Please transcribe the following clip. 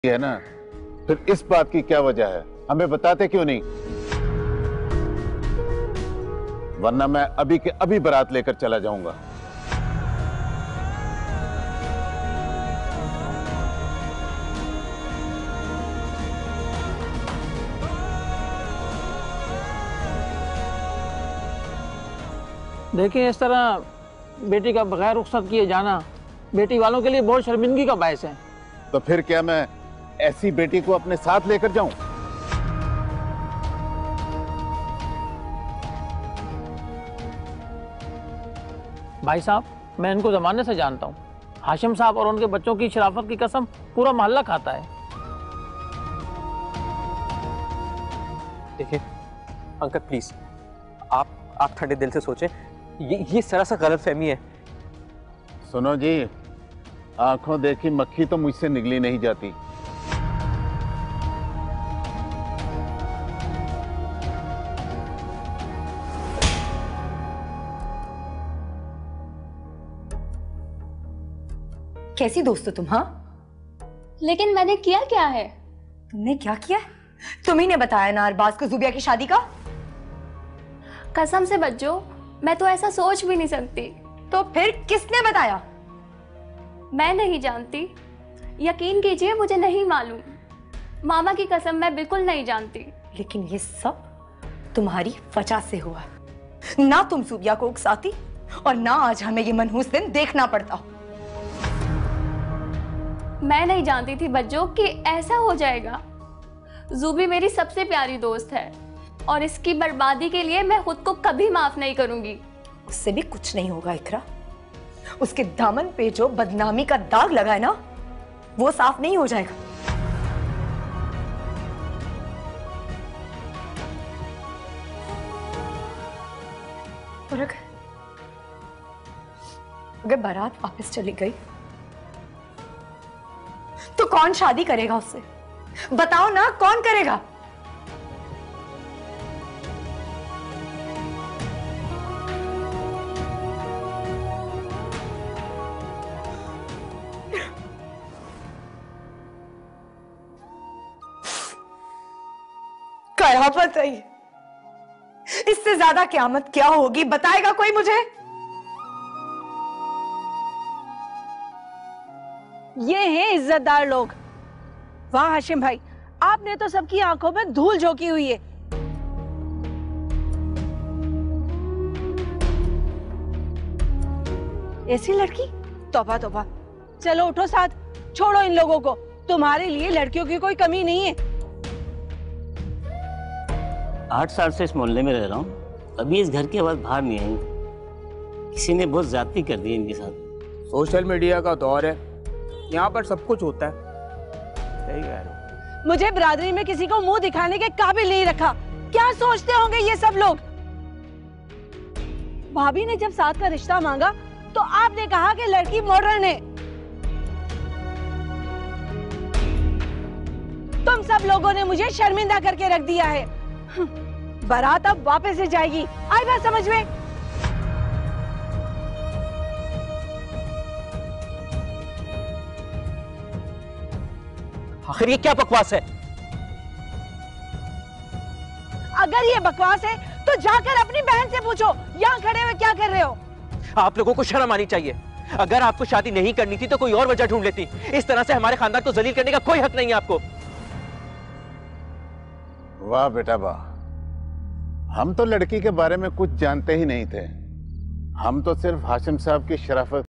है ना, फिर इस बात की क्या वजह है? हमें बताते क्यों नहीं? वरना मैं अभी के अभी बारात लेकर चला जाऊंगा। देखिए, इस तरह बेटी का बगैर रुखसत किए जाना बेटी वालों के लिए बहुत शर्मिंदगी का बायस है। तो फिर क्या मैं ऐसी बेटी को अपने साथ लेकर जाऊं? भाई साहब, मैं इनको जमाने से जानता हूँ। हाशिम साहब और उनके बच्चों की शराफत की कसम पूरा मोहल्ला खाता है। देखिए अंकल प्लीज, आप ठंडे दिल से सोचें। ये सरासर गलतफहमी है। सुनो जी, आंखों देखी मक्खी तो मुझसे निगली नहीं जाती। कैसी दोस्त हो तुम? हाँ, लेकिन मैंने किया क्या है? तुमने क्या किया? तुम्ही ने बताया ना अरबाज को जुबिया की शादी का। कसम से बच्चों, मैं तो ऐसा सोच भी नहीं सकती। तो फिर किसने बताया? मैं नहीं जानती, यकीन कीजिए मुझे नहीं मालूम। मामा की कसम, मैं बिल्कुल नहीं जानती। लेकिन ये सब तुम्हारी वजह से हुआ। ना तुम जुबिया को उकसाती और ना आज हमें ये मनहूस दिन देखना पड़ता। मैं नहीं जानती थी बच्चों कि ऐसा हो जाएगा। जूबी मेरी सबसे प्यारी दोस्त है और इसकी बर्बादी के लिए मैं खुद को कभी माफ नहीं करूंगी। उससे भी कुछ नहीं होगा इकरा। उसके दामन पे जो बदनामी का दाग लगा है ना, वो साफ नहीं हो जाएगा। और अगर बारात वापस चली गई तो कौन शादी करेगा उससे? बताओ ना, कौन करेगा? कयामत है ये। इससे ज्यादा क़यामत क्या होगी बताएगा कोई मुझे? ये हैं इज्जतदार लोग। वाह हाशिम भाई, आपने तो सबकी आंखों में धूल झोंकी हुई है। ऐसी लड़की, तौबा तौबा। चलो उठो साथ, छोड़ो इन लोगों को। तुम्हारे लिए लड़कियों की कोई कमी नहीं है। 8 साल से इस मोहल्ले में रह रहा हूँ, कभी इस घर की आवाज बाहर नहीं आई। किसी ने बहुत ज्यादती कर दी इनके साथ। सोशल मीडिया का दौर है, यहाँ पर सब कुछ होता है। सही कह रहे हो। मुझे बिरादरी में किसी को मुंह दिखाने के काबिल नहीं रखा। क्या सोचते होंगे ये सब लोग? भाभी ने जब साथ का रिश्ता मांगा तो आपने कहा कि लड़की मॉडर्न है। तुम सब लोगों ने मुझे शर्मिंदा करके रख दिया है। बारात अब वापस से जाएगी, आई बात समझ में? आखिर ये क्या बकवास है? अगर ये बकवास है तो जाकर अपनी बहन से पूछो, यहाँ खड़े हुए क्या कर रहे हो? आप लोगों को शर्म आनी चाहिए। अगर आपको शादी नहीं करनी थी तो कोई और वजह ढूंढ लेती। इस तरह से हमारे खानदान को जलील करने का कोई हक नहीं है आपको। वाह बेटा वाह, हम तो लड़की के बारे में कुछ जानते ही नहीं थे। हम तो सिर्फ हाशिम साहब की शराफत